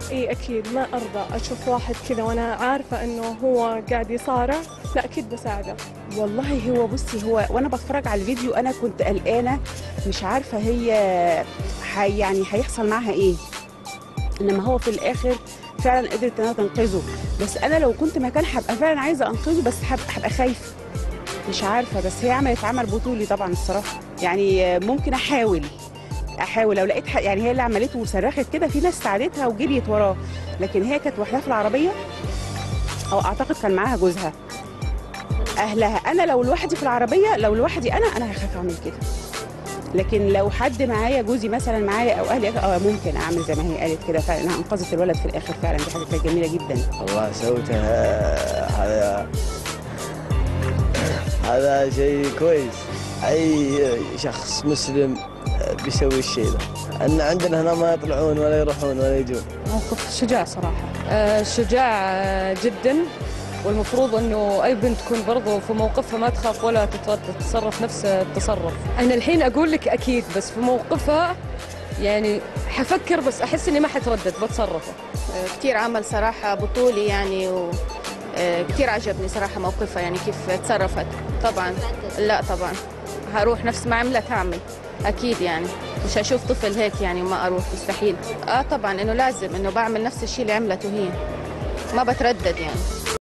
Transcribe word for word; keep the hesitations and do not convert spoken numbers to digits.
اي اكيد ما ارضى اشوف واحد كذا وانا عارفه انه هو قاعد يصارع، لا اكيد بساعده. والله هو بصي، هو وانا بتفرج على الفيديو انا كنت قلقانه، مش عارفه هي حي يعني هيحصل معاها ايه، انما هو في الاخر فعلا قدرت انها تنقذه. بس انا لو كنت مكان هبقى فعلا عايزه انقذه، بس هبقى هبقى خايفه، مش عارفه. بس هي عملت عمل بطولي طبعا الصراحه، يعني ممكن احاول احاول لو لقيت حق، يعني هي اللي عملته وصرخت كده، في ناس ساعدتها وجريت وراه، لكن هي كانت وحدها في العربيه، او اعتقد كان معاها جوزها اهلها. انا لو لوحدي في العربيه، لو لوحدي انا انا هخاف اعمل كده، لكن لو حد معايا، جوزي مثلا معايا او اهلي، اه ممكن اعمل زي ما هي قالت كده، فعلا انها انقذت الولد في الاخر، فعلا دي حاجه كانت جميله جدا. والله سوته هذا هذا شيء كويس. اي شخص مسلم بيسوي الشيء ذا، ان عندنا هنا ما يطلعون ولا يروحون ولا يجون. موقف شجاع صراحه، أه شجاع أه جدا، والمفروض انه اي بنت تكون برضو في موقفها ما تخاف ولا تتردد، تتصرف نفس التصرف. انا الحين اقول لك اكيد، بس في موقفها يعني حفكر، بس احس اني ما حتردد بتصرفه. كثير عمل صراحه بطولي يعني، و كثير عجبني صراحه موقفها، يعني كيف تصرفت. طبعا لا طبعا هروح نفس ما عملت هعمل اكيد، يعني مش هشوف طفل هيك يعني ما اروح، مستحيل. اه طبعا انه لازم انه بعمل نفس الشيء اللي عملته هي، ما بتردد يعني.